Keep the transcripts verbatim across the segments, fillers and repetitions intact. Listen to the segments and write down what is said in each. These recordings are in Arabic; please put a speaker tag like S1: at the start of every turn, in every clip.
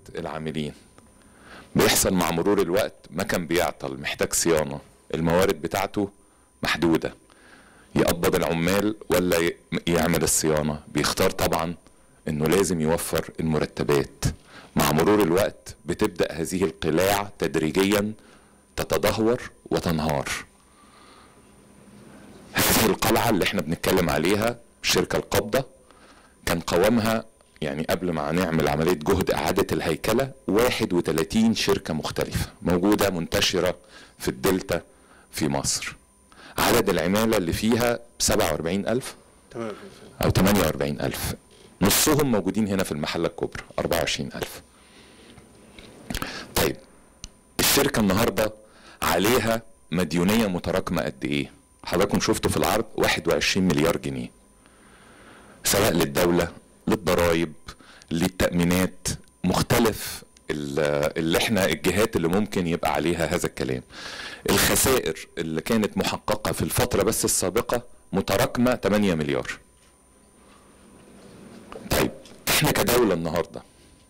S1: العاملين بيحصل مع مرور الوقت، مكن بيعطل محتاج صيانة، الموارد بتاعته محدودة، يقبض العمال ولا يعمل الصيانة؟ بيختار طبعا انه لازم يوفر المرتبات. مع مرور الوقت بتبدأ هذه القلاع تدريجيا تتدهور وتنهار. هذه القلعة اللي احنا بنتكلم عليها الشركة القابضة كان قوامها يعني قبل ما نعمل عملية جهد إعادة الهيكلة واحد وثلاثين شركة مختلفة موجودة منتشرة في الدلتا في مصر. عدد العمالة اللي فيها سبعة وأربعين ألف أو ثمانية وأربعين ألف، نصهم موجودين هنا في المحلة الكبرى أربعة وعشرين ألف. طيب الشركة النهاردة عليها مديونية متراكمة قد إيه؟ حضراتكم شفتوا في العرض واحد وعشرين مليار جنيه، سواء للدولة للضرائب للتأمينات، مختلف اللي احنا الجهات اللي ممكن يبقى عليها هذا الكلام. الخسائر اللي كانت محققة في الفترة بس السابقة متراكمة ثمانية مليار. طيب احنا كدولة النهاردة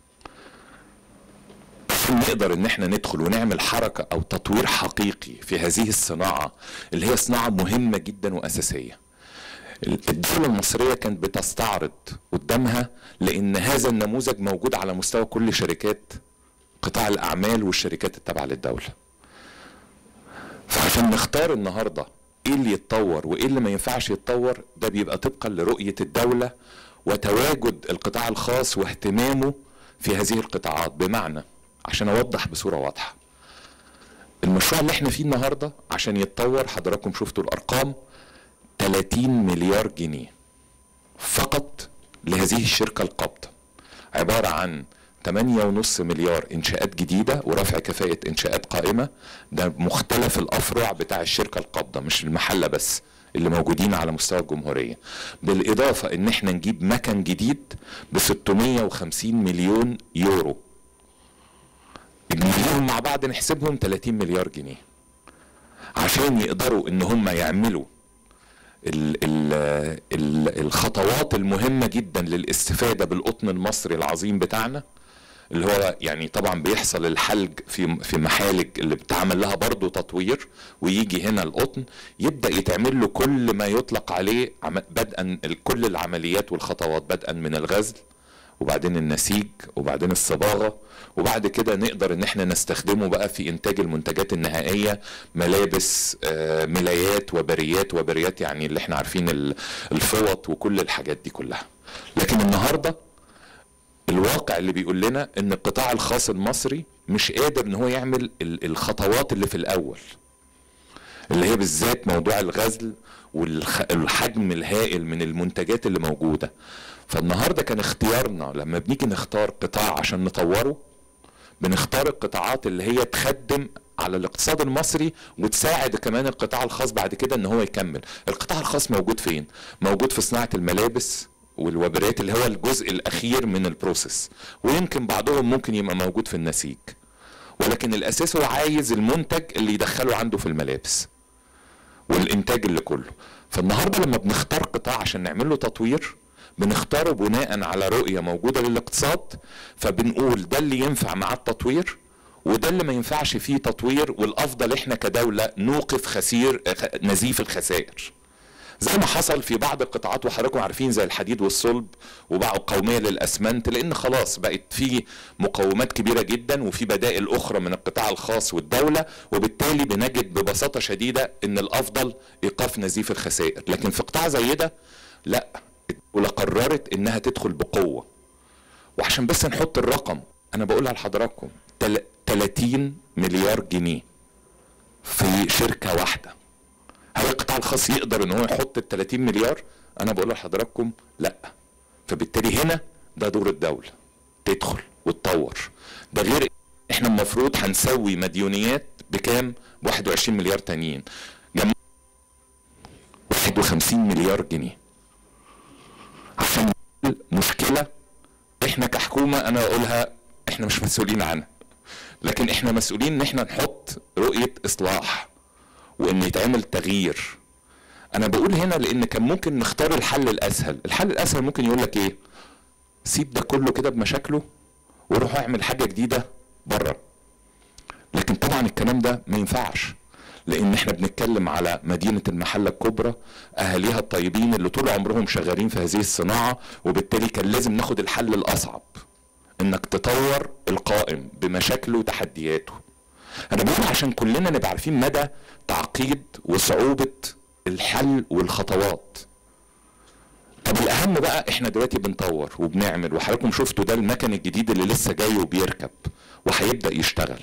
S1: نقدر ان احنا ندخل ونعمل حركة او تطوير حقيقي في هذه الصناعة اللي هي صناعة مهمة جدا واساسية. الدولة المصرية كانت بتستعرض قدامها، لان هذا النموذج موجود على مستوى كل شركات قطاع الاعمال والشركات التابعة للدولة. فعشان نختار النهاردة ايه اللي يتطور وايه اللي ما ينفعش يتطور، ده بيبقى طبقا لرؤية الدولة وتواجد القطاع الخاص واهتمامه في هذه القطاعات. بمعنى عشان اوضح بصورة واضحة، المشروع اللي احنا فيه النهاردة عشان يتطور حضراتكم شفتوا الارقام ثلاثين مليار جنيه فقط لهذه الشركة القابضة، عبارة عن ثمانية ونص مليار انشاءات جديدة ورفع كفاءة انشاءات قائمة. ده مختلف الافرع بتاع الشركة القابضة مش المحلة بس اللي موجودين على مستوى الجمهورية، بالاضافة ان احنا نجيب مكن جديد ب ستمية وخمسين مليون يورو، نجيبهم مع بعض نحسبهم ثلاثين مليار جنيه عشان يقدروا ان هم يعملوا ال ال ال الخطوات المهمة جدا للاستفادة بالقطن المصري العظيم بتاعنا، اللي هو يعني طبعا بيحصل الحلج في في محالج اللي بتعمل لها برضو تطوير، ويجي هنا القطن يبدأ يتعمل له كل ما يطلق عليه بدءا كل العمليات والخطوات، بدءا من الغزل وبعدين النسيج وبعدين الصباغة، وبعد كده نقدر ان احنا نستخدمه بقى في انتاج المنتجات النهائية، ملابس آه ملايات وبريات وبريات يعني اللي احنا عارفين الفوط وكل الحاجات دي كلها. لكن النهاردة الواقع اللي بيقول لنا ان القطاع الخاص المصري مش قادر ان هو يعمل الخطوات اللي في الاول، اللي هي بالذات موضوع الغزل والحجم الهائل من المنتجات اللي موجودة. فالنهاردة كان اختيارنا لما بنيجي نختار قطاع عشان نطوره، بنختار القطاعات اللي هي تخدم على الاقتصاد المصري وتساعد كمان القطاع الخاص بعد كده ان هو يكمل. القطاع الخاص موجود فين؟ موجود في صناعة الملابس والوبرات اللي هو الجزء الاخير من البروسيس، ويمكن بعضهم ممكن يبقى موجود في النسيج، ولكن الاساس هو عايز المنتج اللي يدخله عنده في الملابس والانتاج اللي كله. فالنهارده لما بنختار قطاع عشان نعمل له تطوير بنختاره بناء على رؤية موجودة للاقتصاد، فبنقول ده اللي ينفع مع التطوير وده اللي ما ينفعش فيه تطوير، والافضل احنا كدولة نوقف خسير نزيف الخسائر زي ما حصل في بعض القطاعات وحضراتكم عارفين زي الحديد والصلب وباعوا قومية للاسمنت، لان خلاص بقت في مقومات كبيرة جدا وفي بدائل اخرى من القطاع الخاص والدولة، وبالتالي بنجد ببساطة شديدة ان الافضل ايقاف نزيف الخسائر. لكن في قطاع زي ده لا، الدولة قررت انها تدخل بقوة. وعشان بس نحط الرقم انا بقولها لحضراتكم ثلاثين مليار جنيه في شركة واحدة. هل القطاع الخاص يقدر ان هو يحط ال ثلاثين مليار؟ انا بقول لحضراتكم لا. فبالتالي هنا ده دور الدولة تدخل وتطور. ده غير احنا المفروض هنسوي مديونيات بكام؟ ب واحد وعشرين مليار تانيين، جمع واحد وخمسين مليار جنيه عشان مشكلة احنا كحكومة انا اقولها احنا مش مسؤولين عنها، لكن احنا مسؤولين ان احنا نحط رؤية اصلاح وان يتعمل تغيير. انا بقول هنا لان كان ممكن نختار الحل الاسهل. الحل الاسهل ممكن يقول لك ايه؟ سيب ده كله كده بمشاكله وروح اعمل حاجه جديده بره. لكن طبعا الكلام ده ما ينفعش، لان احنا بنتكلم على مدينه المحله الكبرى، اهاليها الطيبين اللي طول عمرهم شغالين في هذه الصناعه، وبالتالي كان لازم ناخد الحل الاصعب، انك تطور القائم بمشاكله وتحدياته. انا بقول عشان كلنا نبقى عارفين مدى تعقيد وصعوبه الحل والخطوات. طب الاهم بقى، احنا دلوقتي بنطور وبنعمل، وحضراتكم شفتوا ده المكن الجديد اللي لسه جاي وبيركب وهيبدا يشتغل.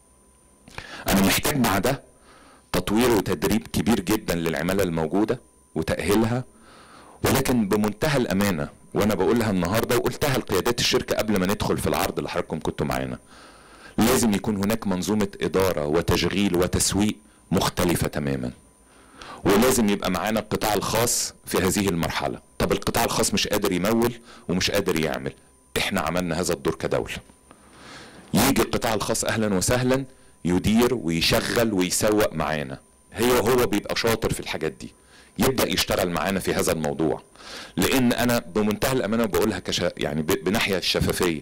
S1: انا محتاج مع ده تطوير وتدريب كبير جدا للعماله الموجوده وتاهيلها، ولكن بمنتهى الامانه، وانا بقولها النهارده وقلتها لقيادات الشركه قبل ما ندخل في العرض اللي حضراتكم كنتوا معانا، لازم يكون هناك منظومه اداره وتشغيل وتسويق مختلفه تماما، ولازم يبقى معانا القطاع الخاص في هذه المرحله. طب القطاع الخاص مش قادر يمول ومش قادر يعمل، احنا عملنا هذا الدور كدوله. يجي القطاع الخاص اهلا وسهلا يدير ويشغل ويسوق معانا، هي وهو بيبقى شاطر في الحاجات دي، يبدا يشتغل معانا في هذا الموضوع. لان انا بمنتهى الامانه بقولها كشا يعني بناحيه الشفافيه،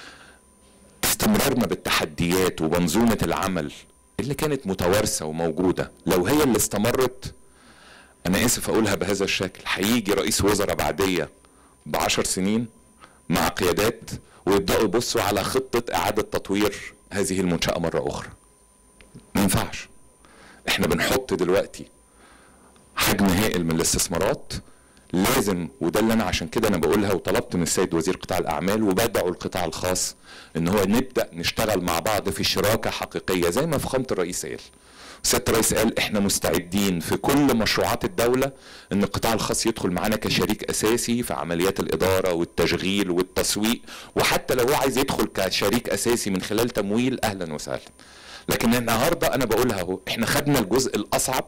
S1: استمرارنا بالتحديات ومنظومه العمل اللي كانت متوارثه وموجوده، لو هي اللي استمرت، انا اسف اقولها بهذا الشكل، هيجي رئيس وزراء بعديه بعشر سنين مع قيادات ويبداوا يبصوا على خطه اعاده تطوير هذه المنشاه مره اخرى. ما ينفعش. احنا بنحط دلوقتي حجم هائل من الاستثمارات، لازم، وده اللي انا عشان كده انا بقولها وطلبت من السيد وزير قطاع الاعمال وبدعو القطاع الخاص ان هو نبدا نشتغل مع بعض في شراكه حقيقيه، زي ما فخامه الرئيس قال. سياده الرئيس قال احنا مستعدين في كل مشروعات الدوله ان القطاع الخاص يدخل معانا كشريك اساسي في عمليات الاداره والتشغيل والتسويق، وحتى لو هو عايز يدخل كشريك اساسي من خلال تمويل اهلا وسهلا. لكن النهارده انا بقولها اهو، احنا خدنا الجزء الاصعب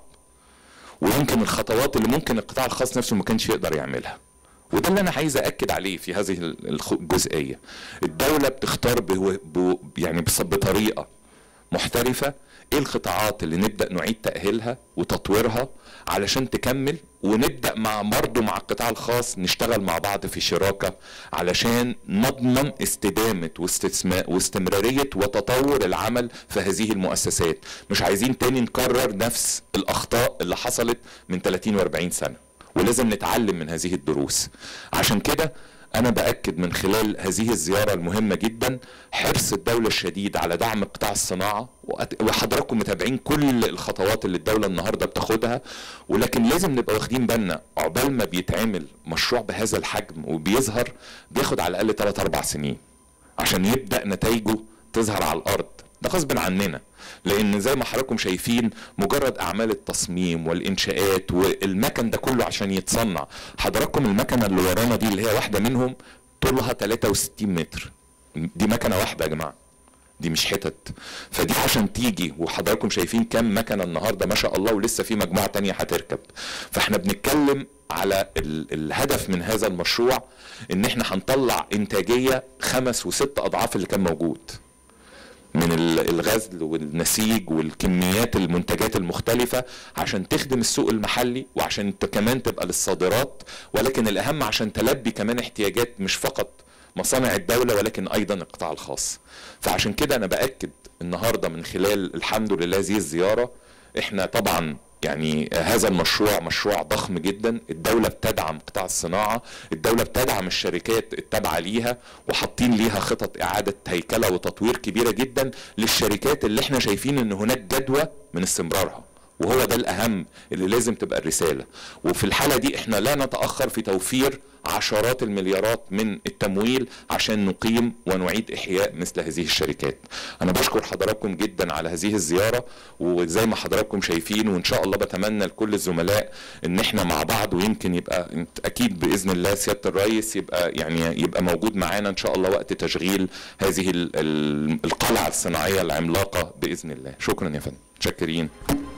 S1: ويمكن الخطوات اللي ممكن القطاع الخاص نفسه ما كانش يقدر يعملها، وده اللي انا عايز اكد عليه في هذه الجزئيه. الدوله بتختار ب يعني بطريقه محترفه ايه القطاعات اللي نبدا نعيد تاهيلها وتطويرها علشان تكمل، ونبدا مع برضه مع القطاع الخاص نشتغل مع بعض في شراكه علشان نضمن استدامه واستمراريه وتطور العمل في هذه المؤسسات. مش عايزين تاني نكرر نفس الاخطاء اللي حصلت من ثلاثين واربعين سنه، ولازم نتعلم من هذه الدروس. عشان كده أنا بأكد من خلال هذه الزيارة المهمة جدا حرص الدولة الشديد على دعم قطاع الصناعة، وحضراتكم متابعين كل الخطوات اللي الدولة النهاردة بتاخدها، ولكن لازم نبقى واخدين بالنا عقبال ما بيتعمل مشروع بهذا الحجم وبيظهر بياخد على الأقل ثلاث أربع سنين عشان يبدأ نتائجه تظهر على الأرض. ده غصب عننا، لان زي ما حضراتكم شايفين مجرد اعمال التصميم والانشاءات والمكن ده كله عشان يتصنع. حضراتكم المكنه اللي ورانا دي اللي هي واحده منهم طولها ثلاثة وستين متر، دي مكنه واحده يا جماعه، دي مش حتت. فدي عشان تيجي، وحضراتكم شايفين كام مكنه النهارده ما شاء الله، ولسه في مجموعه تانية هتركب. فاحنا بنتكلم على الهدف من هذا المشروع ان احنا هنطلع انتاجيه خمس وست اضعاف اللي كان موجود من الغزل والنسيج والكميات المنتجات المختلفة عشان تخدم السوق المحلي، وعشان كمان تبقى للصادرات، ولكن الأهم عشان تلبي كمان احتياجات مش فقط مصانع الدولة ولكن أيضا القطاع الخاص. فعشان كده أنا بأكد النهاردة من خلال الحمد لله هذه الزيارة، احنا طبعا يعني هذا المشروع مشروع ضخم جدا. الدولة بتدعم قطاع الصناعة، الدولة بتدعم الشركات التابعة ليها، وحاطين ليها خطط إعادة هيكلة وتطوير كبيرة جدا للشركات اللي احنا شايفين ان هناك جدوى من استمرارها، وهو ده الأهم اللي لازم تبقى الرسالة. وفي الحالة دي احنا لا نتأخر في توفير عشرات المليارات من التمويل عشان نقيم ونعيد إحياء مثل هذه الشركات. أنا بشكر حضراتكم جدا على هذه الزيارة، وزي ما حضراتكم شايفين، وإن شاء الله بتمنى لكل الزملاء إن إحنا مع بعض، ويمكن يبقى أكيد بإذن الله سيادة الرئيس يبقى يعني يبقى موجود معانا إن شاء الله وقت تشغيل هذه القلعة الصناعية العملاقة بإذن الله. شكرا يا فندم، متشكرين.